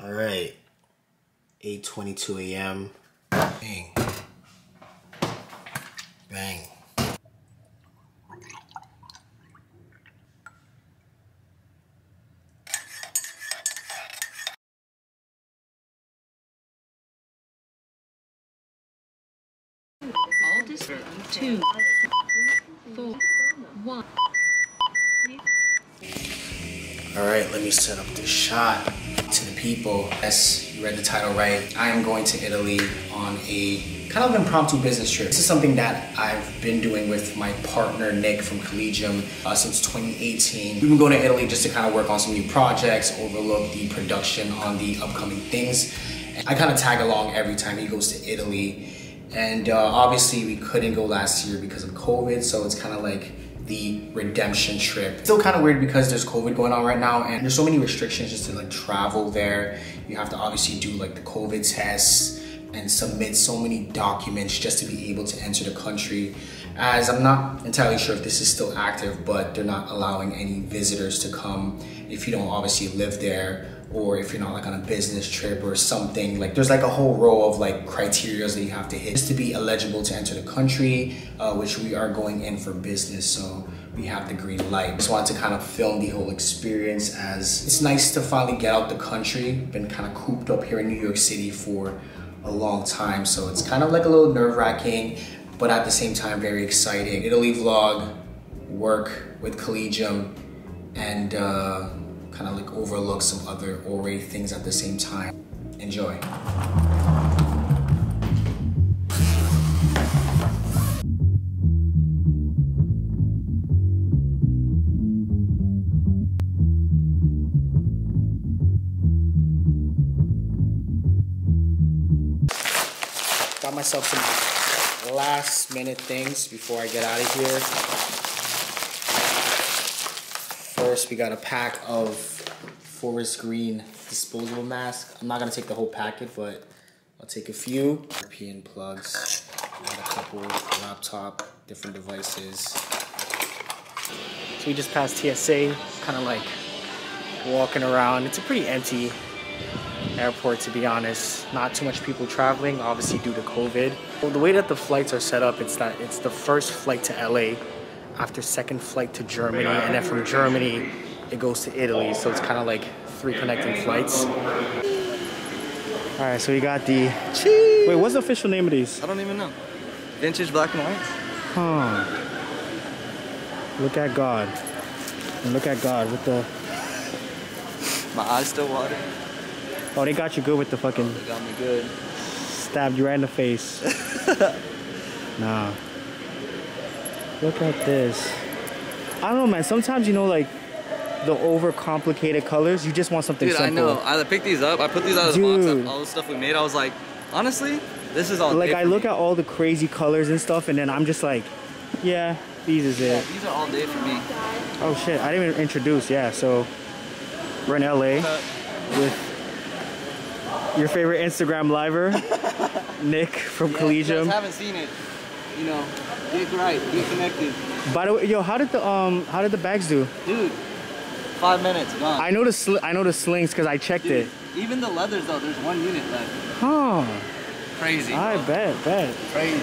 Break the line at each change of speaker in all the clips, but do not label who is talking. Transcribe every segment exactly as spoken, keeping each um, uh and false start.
All right, eight twenty-two a m Bang. Bang.
All this two, four, one.
All right, let me set up this shot to the people. Yes, you read the title right. I am going to Italy on a kind of impromptu business trip. This is something that I've been doing with my partner, Nick from Collegium, uh, since twenty eighteen. We've been going to Italy just to kind of work on some new projects, overlook the production on the upcoming things. And I kind of tag along every time he goes to Italy. And uh, obviously we couldn't go last year because of COVID, so it's kind of like the redemption trip. Still kind of weird because there's COVID going on right now and there's so many restrictions just to like travel there. You have to obviously do like the COVID tests and submit so many documents just to be able to enter the country. As I'm not entirely sure if this is still active, but they're not allowing any visitors to come if you don't obviously live there, or if you're not like on a business trip or something. Like there's like a whole row of like criteria that you have to hit just to be eligible to enter the country, uh, which we are going in for business, so we have the green light. Just wanted to kind of film the whole experience, as it's nice to finally get out the country. Been kind of cooped up here in New York City for a long time, so it's kind of like a little nerve-wracking, but at the same time very exciting. Italy vlog, work with Collegium, and uh, kind of like overlook some other Ore things at the same time. Enjoy. Got myself some last minute things before I get out of here. First, we got a pack of forest green disposable mask. I'm not gonna take the whole packet, but I'll take a few. European plugs, got a couple, laptop, different devices. So we just passed T S A, kind of like walking around. It's a pretty empty airport, to be honest. Not too much people traveling, obviously due to COVID. Well, the way that the flights are set up, it's that it's the first flight to L A, after second flight to Germany, and then from Germany it goes to Italy, so it's kind of like three connecting flights. All right, so we got the... Cheese. Wait, what's the official name of these?
I don't even know. Vintage black and white?
Huh. Look at God. And look at God with the...
My eyes still water.
Oh, they got you good with the fucking...
They got me good.
Stabbed you right in the face. Nah. Look at this. I don't know, man. Sometimes, you know, like, the overcomplicated colors, you just want something
Dude,
simple.
I know. I picked these up. I put these out of the
Dude.
box. All the stuff we made. I was like, honestly, this is all
Like,
day
I
for
look
me.
at all the crazy colors and stuff, and then I'm just like, yeah, these is
Yeah,
it.
these are all day for me.
Oh, shit. I didn't even introduce. Yeah, so we're in L A
Uh,
with your favorite Instagram liver, Nick from
yeah,
Collegium.
If you guys haven't seen it, you know, get right, get connected.
By the way, yo, how did the um, how did the bags do?
Dude, five minutes, gone.
I know the sl I know the slings because I checked
Dude,
it.
even the leathers though, there's one unit left.
Huh.
Crazy.
I
bro.
bet, bet.
Crazy.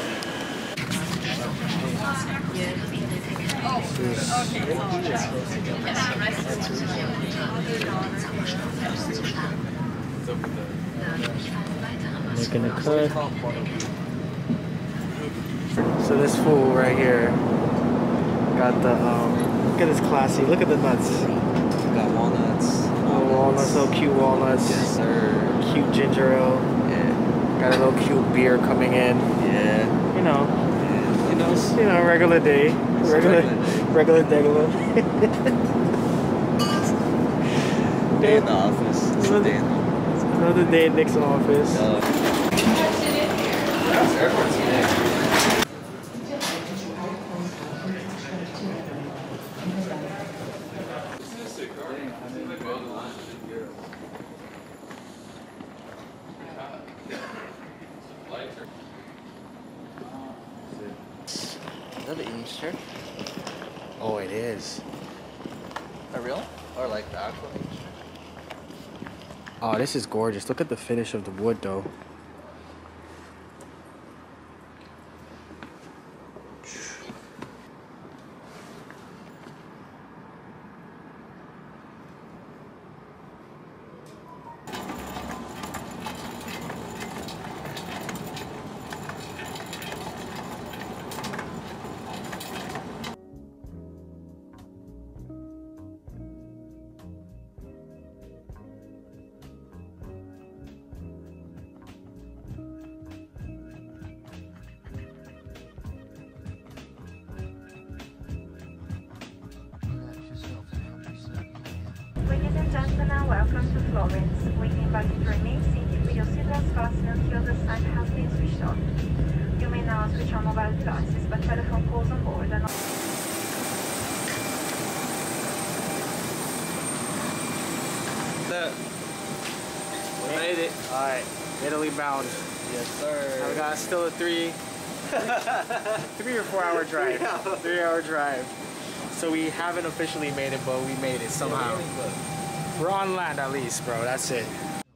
Making a cut. So this fool right here got the um. Look at this classy. Look at the nuts.
Got walnuts.
Oh, walnuts, so cute walnuts.
Yes, sir.
Cute ginger ale.
Yeah.
Got a little cute beer coming in.
Yeah.
You know,
Yeah. You know,
just you know, regular day, regular, regular degular.
day in the office. It's a day in the office.
Another day at Nick's office.
Uh, airport's today. Is that an Easter?
Oh, it is.
A real? Or like the actual Easter?
Oh, this is gorgeous. Look at the finish of the wood though.
Ladies and gentlemen, welcome to Florence. We invite you to remain seated with your seatbelts fastened until the sun has been switched off. You may now switch on mobile devices, but telephone calls on board are not.
We made it.
Alright, Italy bound.
Yes, sir.
We got still a three, three or four hour drive. Three hour drive. So we haven't officially made it, but we made it somehow. We're on land at least, bro. That's it.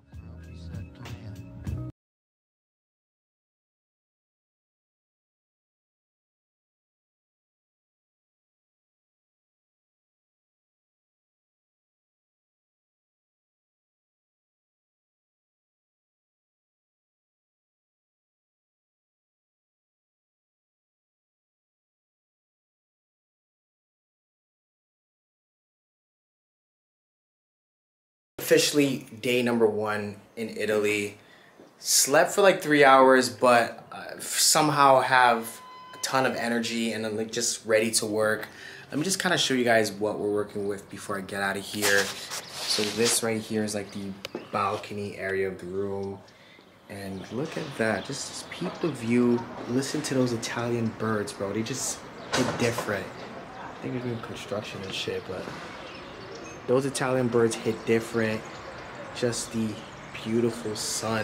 Officially day number one in Italy. Slept for like three hours, but uh, somehow have a ton of energy and I'm like just ready to work. Let me just kind of show you guys what we're working with before I get out of here. So this right here is like the balcony area of the room. And look at that, just, just peep the view. Listen to those Italian birds, bro. They just hit different. I think they're doing construction and shit, but those Italian birds hit different. Just the beautiful sun.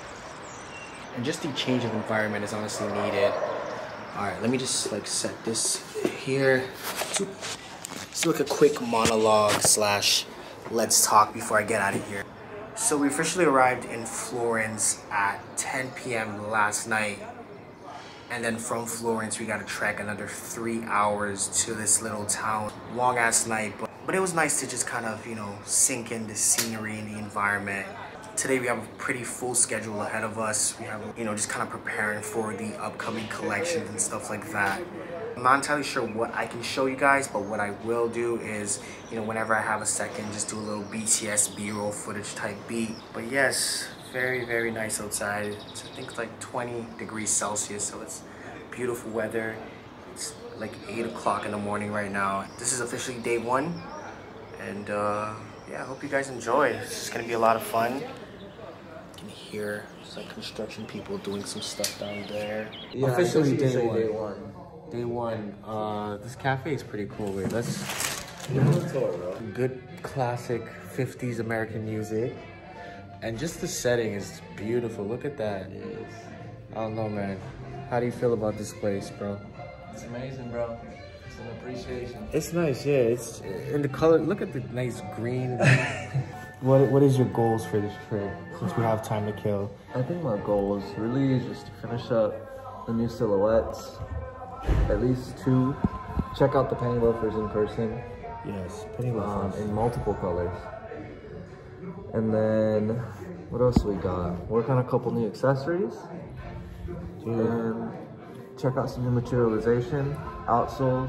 And just the change of environment is honestly needed. Alright, let me just like set this here. Let's look a quick monologue slash let's talk before I get out of here. So we officially arrived in Florence at ten P M last night. And then from Florence, we got to trek another three hours to this little town. Long ass night, but, but it was nice to just kind of, you know, sink in the scenery and the environment. Today we have a pretty full schedule ahead of us. We have, you know, just kind of preparing for the upcoming collections and stuff like that. I'm not entirely sure what I can show you guys, but what I will do is, you know, whenever I have a second, just do a little B T S B-roll footage type beat. But yes, very, very nice outside. It's, I think, like twenty degrees Celsius, so it's beautiful weather. It's like eight o'clock in the morning right now. This is officially day one, and uh, yeah, I hope you guys enjoy. It's gonna be a lot of fun. You can hear it's like construction people doing some stuff down there.
Yeah,
officially day one.
day one.
Day one. Uh, this cafe is pretty cool. Wait, let's
Tour, bro.
good classic fifties American music. And just the setting is beautiful. Look at that.
Yes.
I don't know, man. How do you feel about this place, bro?
It's amazing, bro. It's an appreciation.
It's nice, yeah. It's in the color. Look at the nice green. What What is your goals for this trip? Since we have time to kill.
I think my goal is really just to finish up the new silhouettes. At least two. Check out the penny loafers in person.
Yes, penny
Um,
loafers.
in multiple colors. And then, what else we got? Work on a couple new accessories.
Dude.
And check out some new materialization, outsoles,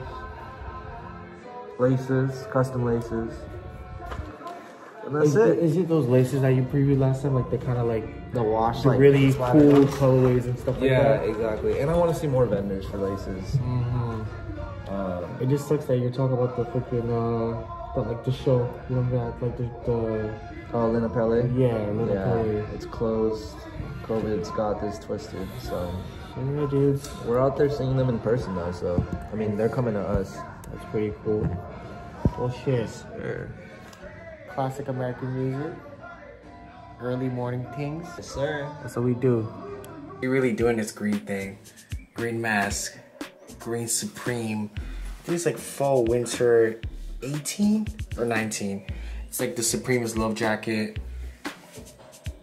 laces, custom laces. And that's
Is
it.
it, is it those laces that you previewed last time? Like the kind of like
The wash,
the
like,
really
splattered
cool
ones?
colorways and stuff like
Yeah,
that?
exactly. And I want to see more vendors for laces.
Mm-hmm.
Um,
It just sucks that you're talking about the freaking uh, the, like the show. You remember that? Like the, the
oh, Lina Pelle?
yeah, Lina
Yeah,
Pelle.
it's closed. COVID's got this twisted, so
Yeah, dudes.
we're out there seeing them in person though. So I mean, they're coming to us.
That's pretty cool. Well, shit.
Sure.
Classic American music. Early morning things.
Yes, sir.
That's what we do. We're really doing this green thing. Green mask. Green Supreme. I think it's like fall winter eighteen or nineteen. It's like the Supreme's love jacket.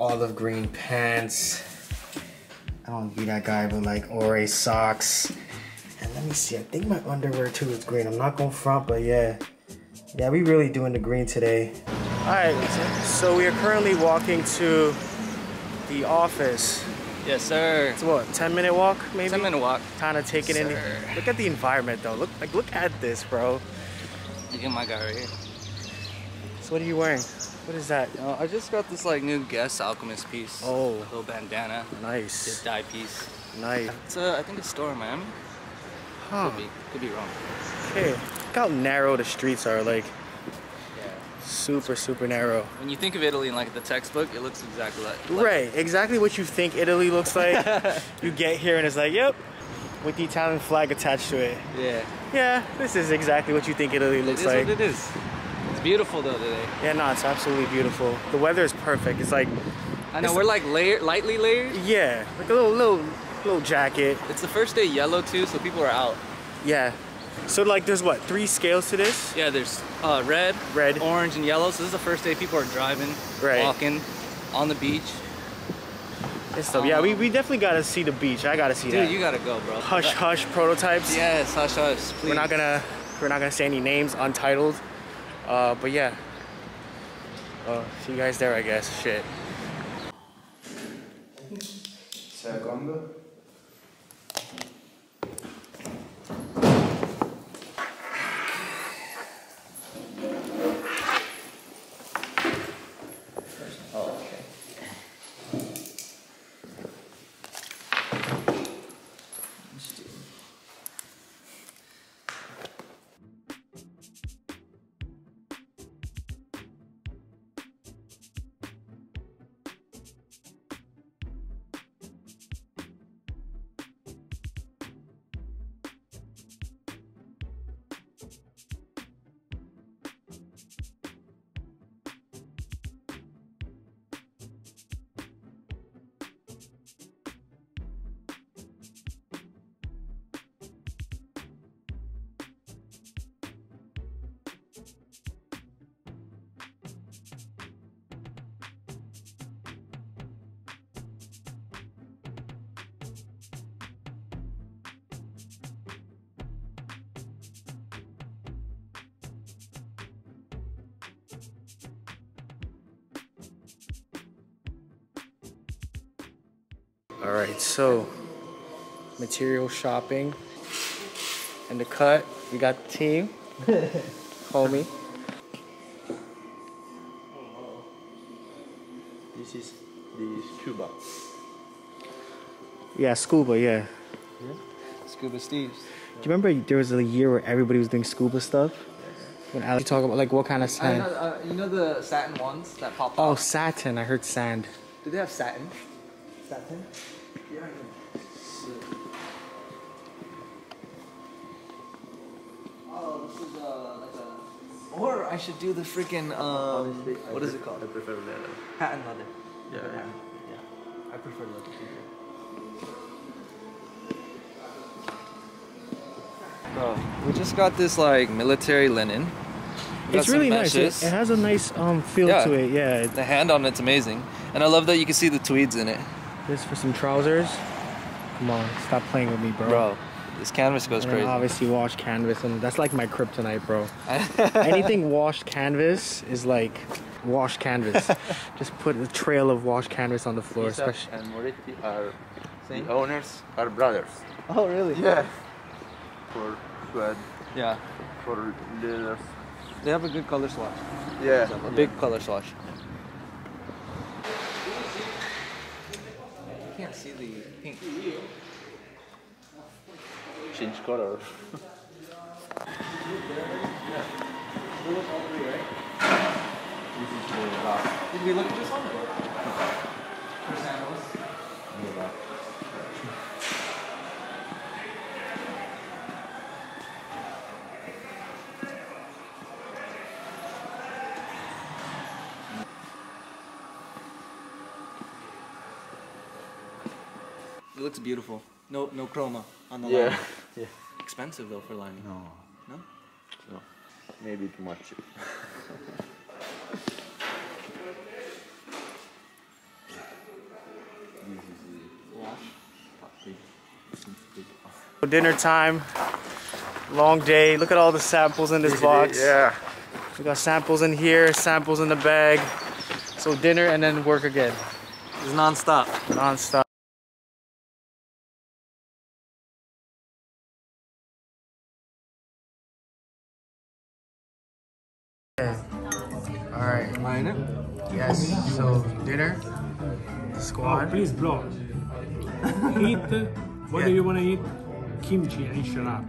olive green pants. I don't want to be that guy, but like Ore socks. And let me see, I think my underwear too is green. I'm not gonna front, but yeah. Yeah, we really doing the green today. All right, so we are currently walking to the office.
Yes, sir.
It's what, ten minute walk maybe?
ten minute walk.
Kind of taking in. Look at the environment though. Look, like, look at this, bro.
Look at my guy right here.
So what are you wearing? What is that?
Uh, I just got this like new Guess Alchemist piece.
Oh.
Little bandana.
Nice.
This dye piece.
Nice.
It's a, I think it's a store in Miami.
Huh.
Could be, could be wrong.
Okay. Look how narrow the streets are. Like,
yeah.
Super, super narrow.
When you think of Italy in like the textbook, it looks exactly like. like
right. Exactly what you think Italy looks like. You get here and it's like, yep, with the Italian flag attached to it.
Yeah.
Yeah. This is exactly what you think Italy looks
it is
like.
What it is. It's beautiful though today.
Yeah, no, it's absolutely beautiful. The weather is perfect. It's like.
I know we're like layer, lightly layered.
Yeah, like a little, little, little jacket.
It's the first day yellow too, so people are out.
Yeah. So like, there's what, three scales to this?
Yeah, there's uh, red,
red,
orange, and yellow. So this is the first day people are driving,
right.
walking, on the beach.
And stuff. Um, yeah, we, we definitely gotta see the beach. I gotta see
dude,
that.
Dude, you gotta go, bro.
Hush,
that,
hush prototypes.
Yes, hush, hush. Please.
We're not gonna, we're not gonna say any names, untitled. Uh, but yeah. Uh, see you guys there, I guess. Shit. Secondo. All right, so material shopping and the cut. We got the team, homie.
This is the scuba.
Yeah, scuba. Yeah.
Yeah. Scuba Steve's.
Do you remember there was a year where everybody was doing scuba stuff? When Alex talk about like what kind of sand?
I know, uh, you know the satin ones that pop
Oh,
up?
satin. I heard sand.
Do they have satin? Satin? Yeah. Oh, this is uh, like a. Or I should do the freaking um.
Honestly,
what
I
is it called?
I prefer leather.
Patent leather.
Yeah.
Yeah. Yeah. I prefer leather too. Bro, we just got this like military linen. We
It's
got
really
some
nice. It,
meshes.
it has a nice um feel
Yeah.
to it. Yeah.
The hand on it's amazing, and I love that you can see the tweeds in it.
This for some trousers. Come on, stop playing with me, bro.
Bro, this canvas goes
And
crazy.
obviously washed canvas, and that's like my kryptonite, bro. Anything washed canvas is like washed canvas. Just put a trail of washed canvas on the floor,
Isaac
especially.
and Moretti are the owners are brothers.
Oh, really?
Yeah. For sweat,
Yeah.
for leathers.
They have a good color swatch.
Yeah.
A big color swatch. You can't see the pink.
Change color. This is the last.
Did we look at this one? For sandals?
Yeah.
It looks beautiful. No, no chroma on the
Yeah.
line.
Yeah.
Expensive though for lining.
No.
No?
No. Maybe too much.
Dinner time. Long day. Look at all the samples in this box.
Yeah.
We got samples in here, samples in the bag. So dinner and then work again.
It's non-stop.
Non-stop. Okay. All right.
Mine.
Yes. So dinner. Squad.
Oh, please blow. Eat. What
Yeah.
do you want to eat? Kimchi and shut up.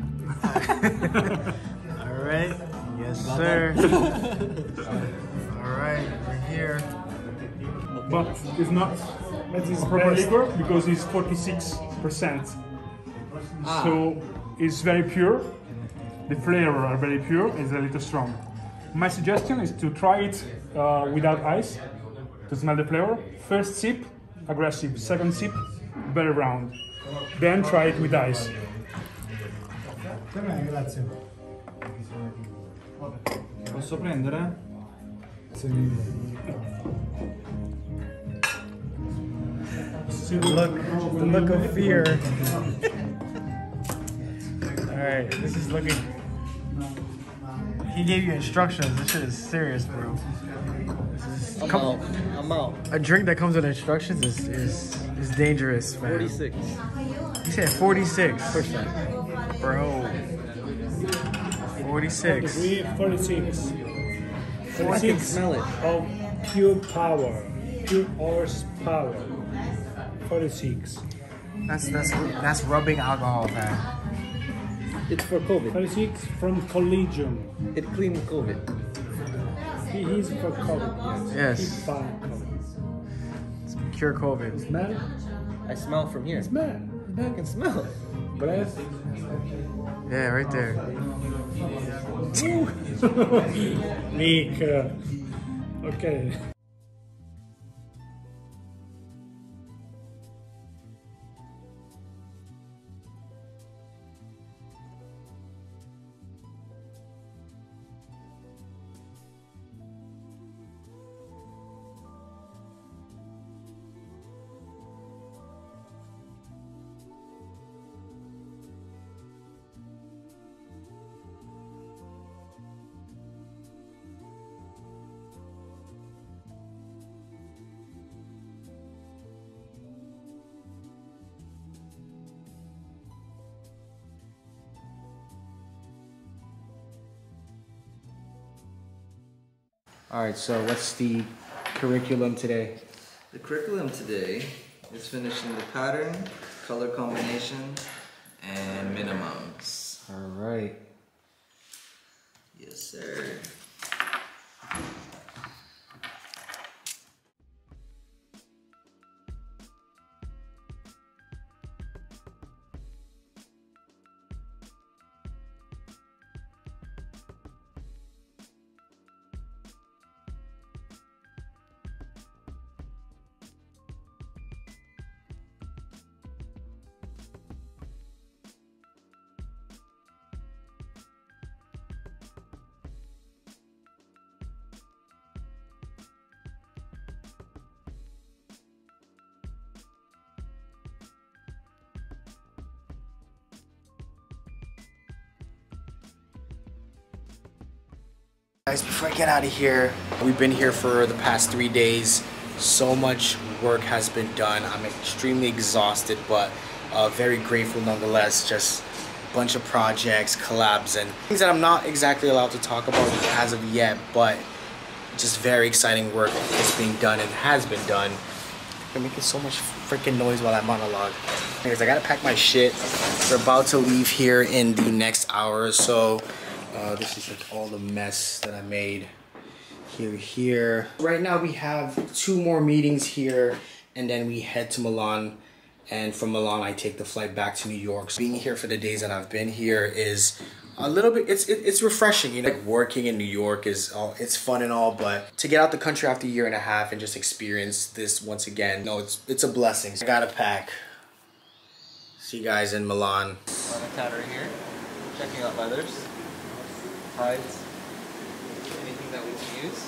All right. Yes, sir. All right. We're here.
But it's not. It is very liquor because it's forty-six percent. So it's very pure. The flavor are very pure. It's a little strong. My suggestion is to try it uh, without ice to smell the flavor. First sip, aggressive. Second sip, very round. Then try it with ice.
Posso prendere?
The look, the look of fear. All right, this is looking. He gave you instructions. This shit is serious, bro. This is,
I'm
come-
out. I'm out.
A drink that comes with instructions is is, is dangerous, man.
forty-six.
You said forty-six percent, bro. forty-six.
forty-six.
I can smell it.
Of pure power, pure horsepower. forty-six.
That's that's that's rubbing alcohol, man.
It's for COVID.
forty-six from Collegium.
It cleans COVID.
He is for COVID.
Yes.
He's fine COVID.
Cure COVID.
Smell?
I smell from here.
Smell.
I can smell.
Breath.
Yeah, right there.
Meek. uh, Okay.
All right. So what's the curriculum today?
The curriculum today is finishing the pattern, color combination, and minimums.
All right.
Yes, sir.
Guys, before I get out of here, we've been here for the past three days. So much work has been done. I'm extremely exhausted, but uh, very grateful nonetheless. Just a bunch of projects, collabs, and things that I'm not exactly allowed to talk about as of yet, but just very exciting work is being done and has been done. I'm making so much freaking noise while I monologue. Anyways, I gotta pack my shit. We're about to leave here in the next hour or so. Uh, this is like all the mess that I made here, here. Right now we have two more meetings here and then we head to Milan. And from Milan, I take the flight back to New York. So being here for the days that I've been here is a little bit, it's it, it's refreshing. You know, like working in New York is, all, it's fun and all, but to get out the country after a year and a half and just experience this once again, no, it's, it's a blessing. So I gotta pack. See you guys in Milan.
On the counter here, checking out leathers, hides, anything that we can use.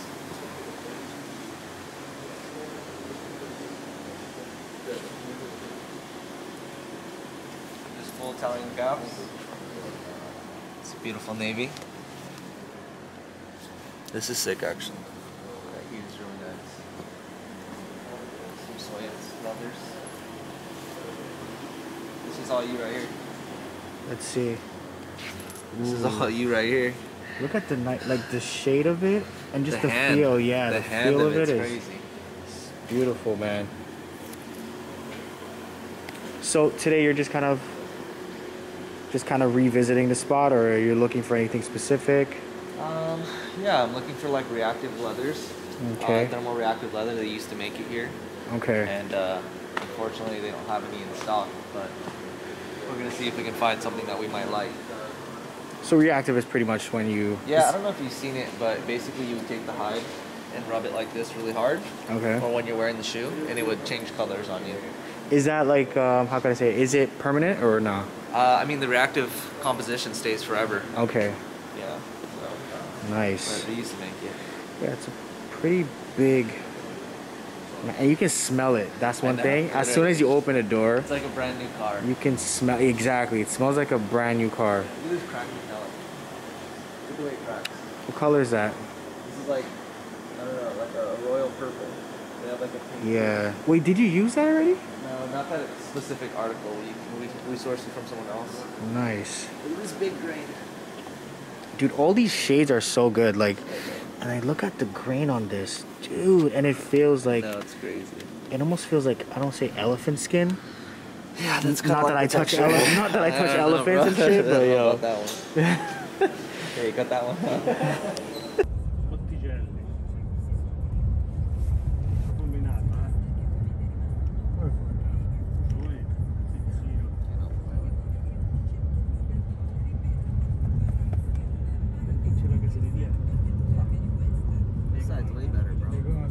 Just full Italian caps. It's a beautiful navy. This is sick, actually. That here is really nice. Some suedes, leathers. This is all you right here.
Let's see.
This is all you right here.
Look at the night, like the shade of it, and just
The
the,
hand.
feel. Yeah,
The
the,
hand
feel
of
of it
it's
is
crazy.
beautiful, man. So today you're just kind of, just kind of revisiting the spot, or you're looking for anything specific?
Um, yeah, I'm looking for like reactive leathers.
Okay.
Uh, thermal reactive leather. They used to make it here,
Okay.
and uh, unfortunately they don't have any in stock. But we're gonna see if we can find something that we might like.
So reactive is pretty much when you.
Yeah, I don't know if you've seen it, but basically you would take the hide and rub it like this really hard,
Okay.
or when you're wearing the shoe, and it would change colors on you.
Is that like, um, how can I say it? Is it permanent or no?
Uh, I mean, the reactive composition stays forever.
Okay.
Yeah. So,
Nice.
but they used to make it.
Yeah, it's a pretty big. And you can smell it. That's
I
one
know,
thing. As soon as you open a door,
It's like a brand new car.
you can smell. Exactly. It smells like a brand new car.
Look at this cracking color. Look at the way it cracks.
What color is that?
This is like, I don't know, like a royal purple. They have like a pink.
Yeah. Wait, did you use that already?
No, not that specific article. We, we, we sourced it from someone else.
Nice.
Look at this big grain.
Dude, all these shades are so good. Like, and I look at the grain on this, dude, and it feels like,
No, it's crazy.
it almost feels like, I don't say elephant skin.
Yeah, that's
Not that I touch ele- not that I touch elephants and shit, but yo.
About that one. Hey, you got that one?
Botticelli. Combinato, eh? Lui, pizzino. Perché c'è la casa di dietro?
This side's way better, bro.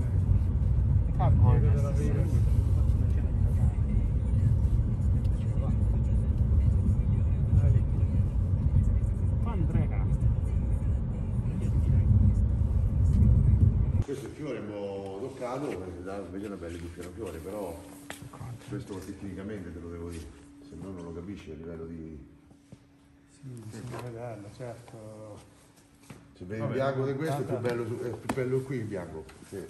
Questo è il fiore un po' toccato, invece è una bella di fiore, però questo tecnicamente te lo devo dire, se no non lo capisci a livello di...
Sì, bisogna vederlo, certo.
Se vedi il bianco di questo è più bello, su- è più bello qui il bianco. Sì.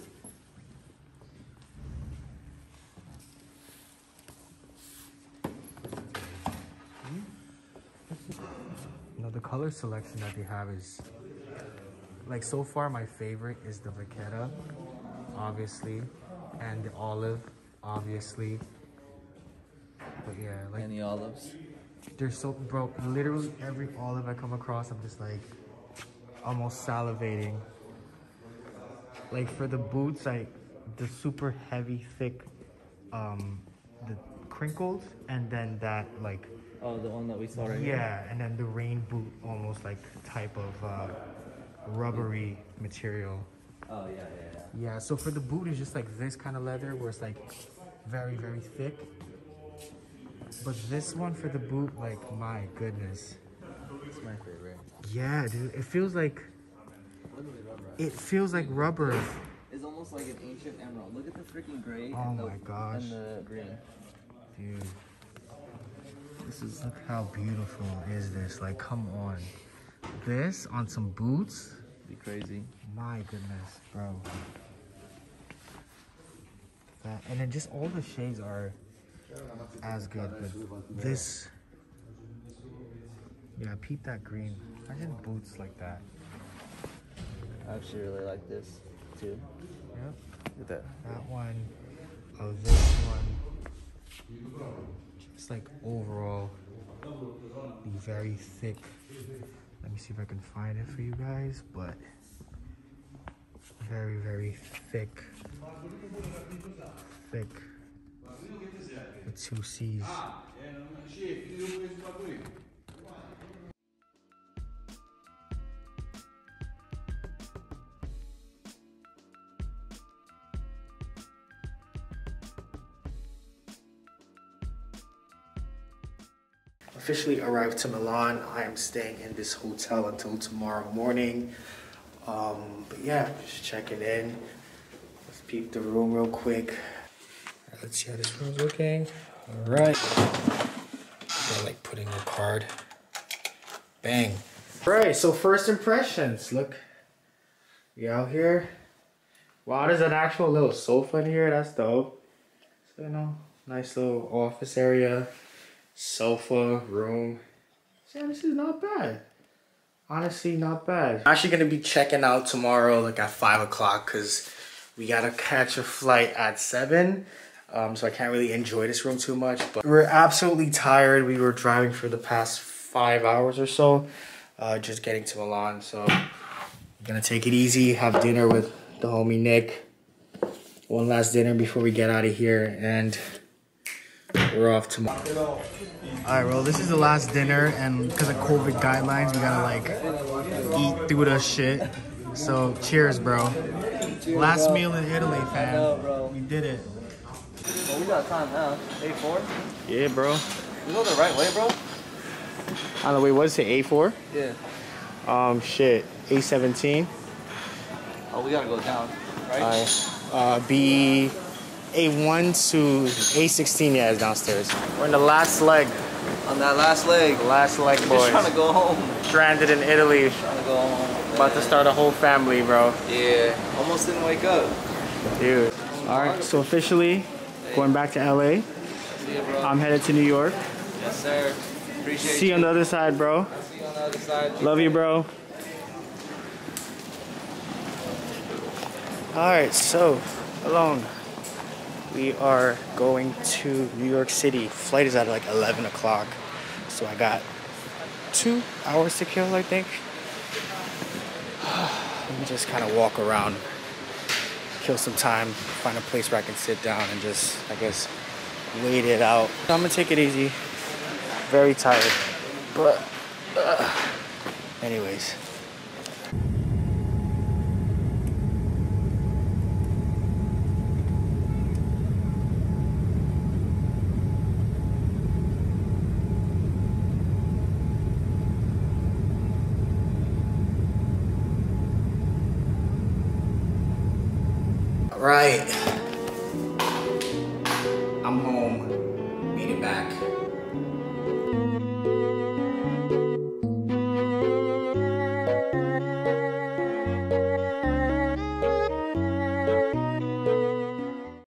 No, the color selection that they have is, like, so far my favorite is the Vachetta, obviously, and the olive, obviously. But yeah, like,
And the olives.
they're so, bro, literally every olive I come across, I'm just like, almost salivating. Like for the boots, like the super heavy, thick, um, the crinkles, and then that like,
Oh, the one that we saw right here?
yeah, and then the rain boot, almost like type of uh, rubbery material.
Oh, yeah, yeah, yeah.
Yeah, so for the boot, it's just like this kind of leather where it's like very, very thick. But this one for the boot, like, my goodness.
It's my favorite.
Yeah, dude, it feels like, it feels like rubber.
It's almost like an ancient emerald. Look at the freaking gray
Oh
and, the,
my gosh.
and the green.
Dude, this is, look how beautiful is this. Like, come on. This on some boots?
Be crazy.
My goodness, bro. That, and then just all the shades are as good, but this, yeah, peep that green. Imagine boots like that.
I actually really like this too.
Yep.
Look at that.
That one, oh, this one. Just like overall, the very thick. Let me see if I can find it for you guys, but very, very thick, thick, with two C's. Officially arrived to Milan. I am staying in this hotel until tomorrow morning. Um, but yeah, just checking in. Let's peep the room real quick. All right, let's see how this room's looking. All right. Kind of like putting a card. Bang. All right, so first impressions. Look, we out here. Wow, there's an actual little sofa in here. That's dope. So, you know, nice little office area, sofa, room. Yeah, this is not bad. Honestly, not bad. I'm actually gonna be checking out tomorrow, like at five o'clock, cause we gotta catch a flight at seven. Um, so I can't really enjoy this room too much. But we're absolutely tired. We were driving for the past five hours or so, uh, just getting to Milan. So we're gonna take it easy, have dinner with the homie Nick. One last dinner before we get out of here, and we're off tomorrow. Alright, bro, this is the last dinner, and because of COVID guidelines, we gotta like eat through the shit. So cheers, bro. Last meal in Italy, fam. We did it.
Well, we got time now. A four?
Yeah, bro.
We go the right way, bro?
I don't know, wait, what is it, A four?
Yeah.
Um, shit, A seventeen.
Oh, we gotta go down, right?
Alright, uh, B, A one to A sixteen, yeah, is downstairs. We're in the last leg.
On that last leg.
The last leg, boys.
Just trying to go home.
Stranded in Italy.
Trying to go home.
About to start a whole family, bro.
Yeah. Almost didn't wake up.
Dude. Alright, so officially, going back to L A.
See you, bro.
I'm headed to New York.
Yes, sir. Appreciate
See you on the other side, bro.
I'll see you on the other side.
Love you, bro. Alright, so, alone. We are going to New York City. Flight is at like eleven o'clock. So I got two hours to kill, I think. Let me just kind of walk around, kill some time, find a place where I can sit down and just, I guess, wait it out. I'm gonna take it easy. Very tired, but uh, anyways. Right,